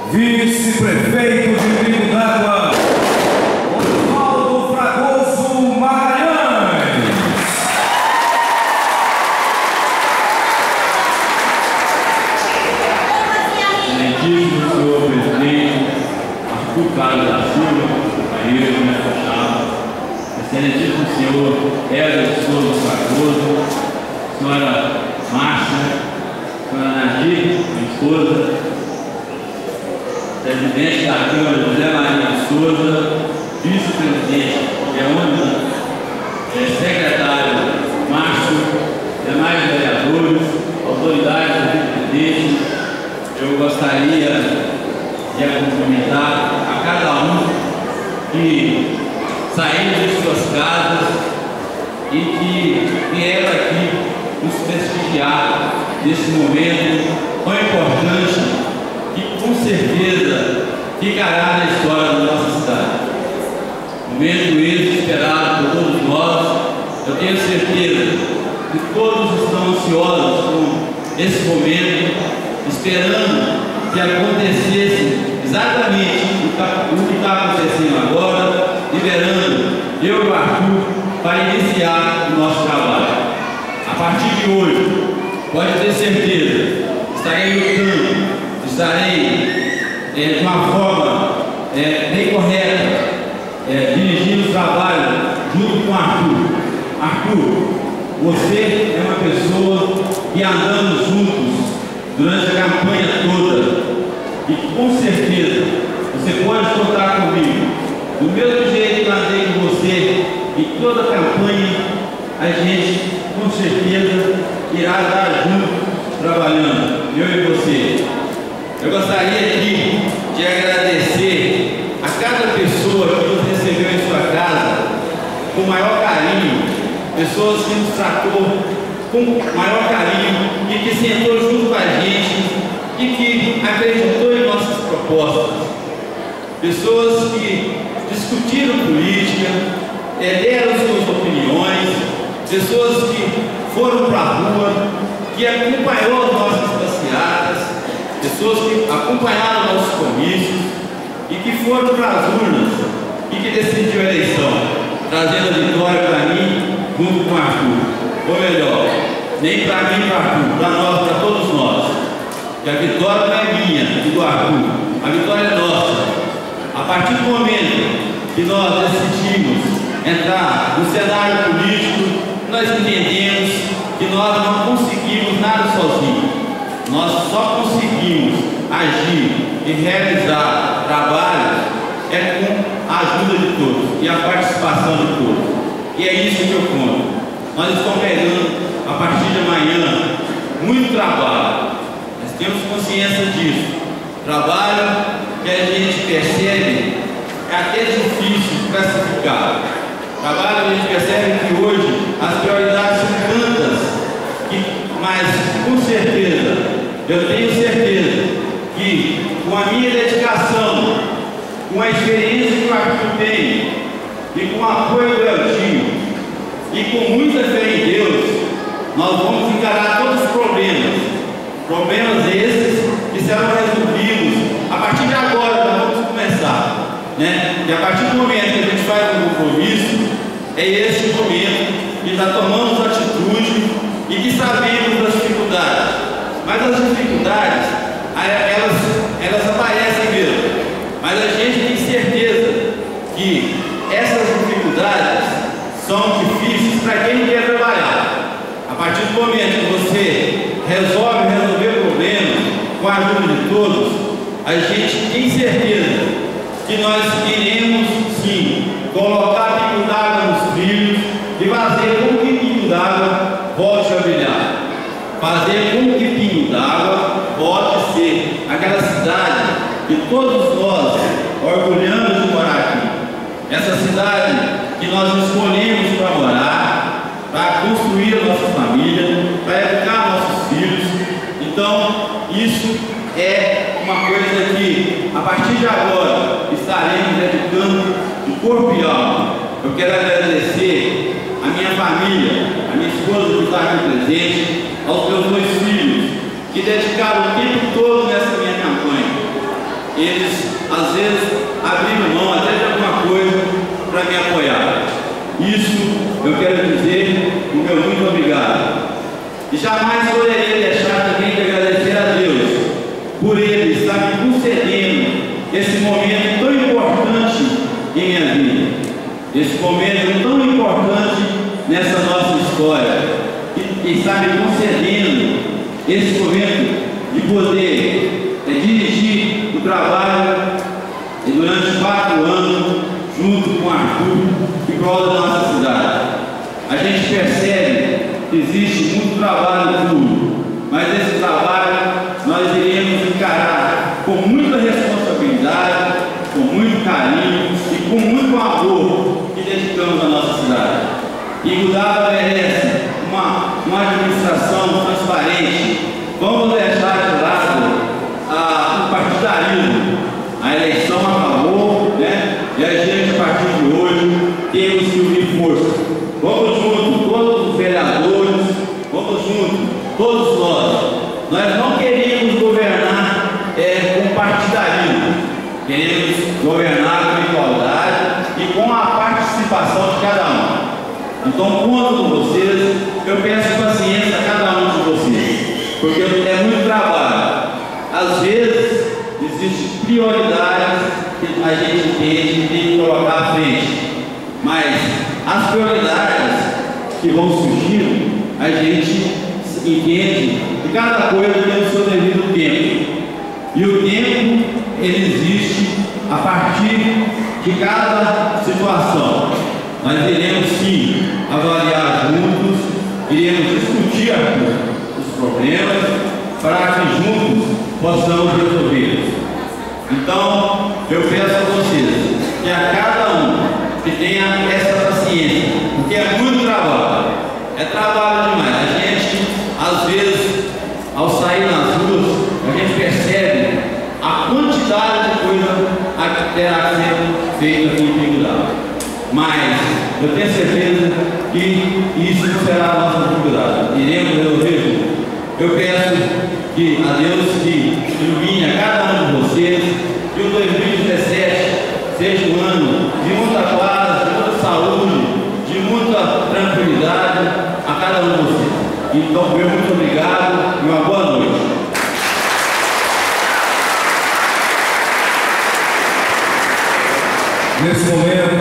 Vice-prefeito de Rio d'Água, Oswaldo Fragoso Magalhães. Excelentíssimo senhor presidente Arthur Carlos da Silva, companheiro, chave. Excelentíssimo senhor Hélio Souza Fragoso, senhora Márcia, senhora Nadir, minha esposa, presidente da Câmara José Maria Souza, vice-presidente Leônidas, secretário Márcio, demais vereadores, autoridades do presidente, eu gostaria de cumprimentar a cada um que saiu de suas casas e que vieram aqui nos prestigiar nesse momento tão importante que com certeza ficará na história da nossa cidade. Momento esse esperado por todos nós. Eu tenho certeza que todos estão ansiosos com esse momento, esperando que acontecesse exatamente o que está acontecendo agora, liberando eu e o Arthur para iniciar o nosso trabalho. A partir de hoje, pode ter certeza, estarei lutando, estarei de uma forma bem correta, dirigindo o trabalho junto com o Arthur. Arthur, você é uma pessoa que andamos juntos durante a campanha toda e com certeza você pode contar comigo. Do mesmo jeito que eu andei com você em toda a campanha, a gente com certeza irá estar junto trabalhando, eu e você. Eu gostaria aqui de agradecer a cada pessoa que nos recebeu em sua casa com o maior carinho, pessoas que nos tratou com maior carinho e que sentou junto com a gente e que acreditou em nossas propostas. Pessoas que discutiram política, deram suas opiniões, pessoas que foram para a rua, que acompanharam as nossas passeatas, pessoas que acompanharam nossos comícios e que foram para as urnas e que decidiu a eleição, trazendo a vitória para mim junto com o Arthur. Ou melhor, nem para mim e para Arthur, para nós, para todos nós. Que a vitória não é minha e do Arthur, a vitória é nossa. A partir do momento que nós decidimos entrar no cenário político, nós entendemos que nós não conseguimos nada sozinhos. Nós só conseguimos agir e realizar trabalhos com a ajuda de todos e a participação de todos. E é isso que eu conto. Nós estamos pegando, a partir de amanhã, muito trabalho. Nós temos consciência disso. Trabalho que a gente percebe é até difícil classificar. Trabalho que a gente percebe que hoje as prioridades são tantas, mas com certeza, eu tenho certeza que com a minha dedicação, com a experiência que o Arthur tem e com o apoio do Eltinho, e com muita fé em Deus, nós vamos encarar todos os problemas esses que serão resolvidos a partir de agora. Nós vamos começar, né? E a partir do momento que a gente faz um compromisso, é esse o momento que já tomamos atitude e que sabemos das dificuldades, mas as dificuldades elas aparecem mesmo, mas a gente tem certeza que essas dificuldades são difíceis para quem quer trabalhar. A partir do momento que você resolver problemas com a ajuda de todos, a gente tem certeza que nós iremos sim colocar pingo d'água nos trilhos e fazer com que pingo d'água volte a brilhar. Fazer com que Pingo d'Água volte a ser aquela cidade que todos nós orgulhamos de morar aqui. Essa cidade que nós escolhemos para morar, para construir a nossa família, para educar nossos filhos. Então, isso é uma coisa que, a partir de agora, estaremos dedicando de corpo e alma. Eu quero agradecer a minha família, a minha esposa que está aqui presente, aos meus dois filhos, que dedicaram o tempo todo nessa minha campanha. eles às vezes abriram mão até de alguma coisa para me apoiar. Isso eu quero dizer o meu muito obrigado. E jamais poderia deixar também de agradecer a Deus por Ele estar me concedendo esse momento tão importante em minha vida, esse momento tão importante nessa nossa história, e está me concedendo esse momento de poder dirigir o trabalho durante 4 anos junto com Arthur em prol da nossa cidade. A gente percebe que existe muito trabalho duro, mas esse trabalho nós iremos encarar com muita responsabilidade, com muito carinho e com muito amor que dedicamos à nossa cidade. E Gudaba merece uma administração transparente. Vamos deixar de lado o partidarismo. A eleição acabou, né? E a gente, a partir de hoje, temos que unir força. Vamos juntos, todos os vereadores, vamos juntos, todos nós. Nós não queríamos governar com partidarismo, queremos governar com igualdade e com a participação de cada um. Então, conto com vocês, eu peço paciência a cada um de vocês, porque é muito trabalho. Às vezes, existem prioridades que a gente tem que colocar à frente, mas as prioridades que vão surgindo, a gente entende que cada coisa tem o seu devido tempo. E o tempo, ele existe a partir de cada situação. Nós iremos sim avaliar juntos, iremos discutir os problemas para que juntos possamos resolvê-los. Então, eu peço a vocês que a cada um que tenha essa paciência, porque é muito trabalho, é trabalho demais. A gente, às vezes, ao sair nas ruas, a gente percebe a quantidade de coisa que terá que ser feita aqui em Gudaba. Mas eu tenho certeza que isso não será a nossa dificuldade. Iremos resolver. Eu peço que a Deus que ilumine a cada um de vocês, que o 2017 seja um ano de muita paz, de muita saúde, de muita tranquilidade a cada um de vocês. Então, meu muito obrigado e uma boa noite. Nesse momento,